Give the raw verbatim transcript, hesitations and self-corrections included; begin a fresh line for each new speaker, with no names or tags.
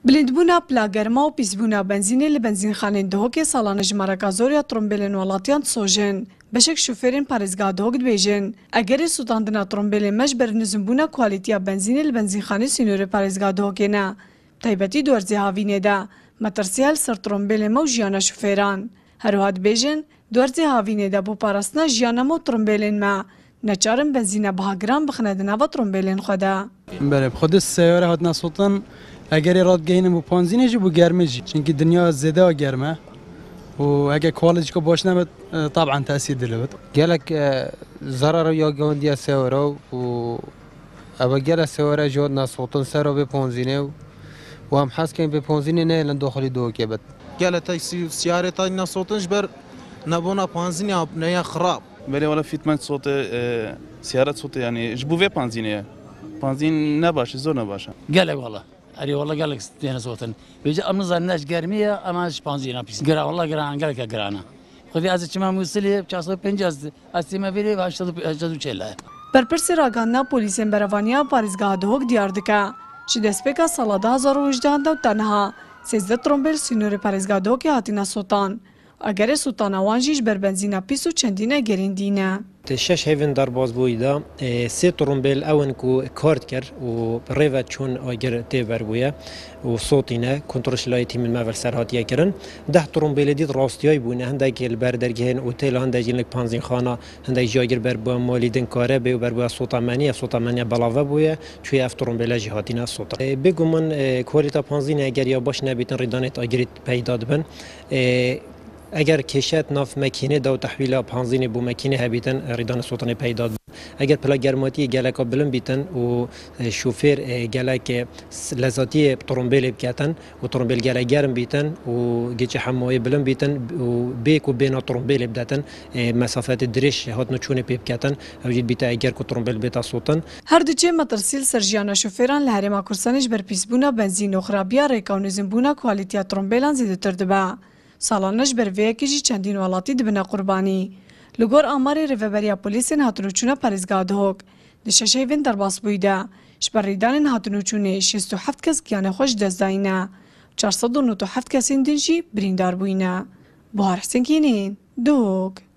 بلندبوونا پلاگەرما و پیسبوونا بنزینê li benzînxanên Duhokê salane ji merekazoriya trombêlên welatiyan disojin. Beşek şofêrên parêzgeha Duhok dibêjin, egerê sûtandina trombêlên me ji ber nizimbûna kwalîtiya benzînê li benzînxanê sînorê parêzgeha Duhokê ne. Taybetî di werzê havînê de, metirsiya li ser trombêlên me û jiyana şofêran. Herwiha dibêjin, di werzê havînê de bû parastina jiyana me û trombêlên me, neçarin benzîna bihagiran bixine di nava trombêlên xwe de.
Berê bi xwe seyare hatina sotan egerê radgehînin bû panzînê jî bû germê jî. Çünkü dinya zêde germ e û eger kwalîtî baş nebet taban tesîr dilebit.
Gelek zarar ya gewandiya sewera û ev gelek sewera ji hatina sotan ser vê panzînê û em hezkên vê panzînê nehêlin daxilî Duhokê bet.
Gelek siyarê hatina sotan ji ber nebûna panzînê neya xirab.
Belê wala fîtmek sotê siyaret sotê yani ji bo vê panzînê ye. Panzîn ne baş, zor ne baş.
Gelek valla. Eri valla gelek diyene sotan. Bece amna zanneş germiye ama panzîna pis. Gira valla gira gelek girana. Xwedî ez çima musili çaslı pencaz. Astime veri başladı başladı çela.
Berpirsê raganina polîsên berevaniya parêzgeha Duhok diyar dike. Ji destpêka sala du hezar û hejdehan de tenha sêzdeh trombêl sînorê parêzgeha Duhokê hatine sotan. Egerê sotana wan jî ji ber benzîna pîs û çendîne gerîndî ne.
شش هیون داربازبویی دا سه ترومبیل اون کو کارت کرد و ریوه چون آگر تیبر بویه و صوتینه کنترل لایتی من مول سرهاتیه کردن ده ترومبیل دید راستیای بونه هنده که البردرگهن اوتیل هنده جینک پانزین خانه هنده جاگر بر با مالیدن کاره به بر با صوت منی صوت منی بلاوه بویه چوی اف ترومبیل جهاتینه صوت بگم من کوالیتا پانزین اگر یا باش نبیتن ریدانت آگریت پیدا دبن اگر کشت ناف مکینه دو تحویل پانزینی بو مکینه هبیتن ریدان سوتن پیدا اگر پلا گرماتی گلک بلند بیتن و شوفر گلک لذاتی ترومبیل بکتن و ترومبیل گلک گرم بیتن و گیچ حمایه بلند بیتن و بیک و بینا ترومبیل بدتن مسافت درش هات نچونه پیپ کتن اوجید بیت اگر کو ترومبیل بیت صوتن
هر دوچه مترسیل سرجیانا شوفران لهرما کورسانش بر پیسبونا بنزین و خرابیا ریکاونیزم بونا کوالیتیا ترومبیلان زیادتر دبا. سالانش بر ویکی جی چندین ولاتی دبنا قربانی. لگور آماری ریوبریا پلیسین هاتونوچونه پرزگاه Duhok. دشش هیوین در باس بویده. شبریدان هاتونوچونه شصت و هفت کس گیان خوش دزداینه. چهارصد و نود و هفت کسین دنجی بریندار بوینه. بهار حسین کینین Duhok.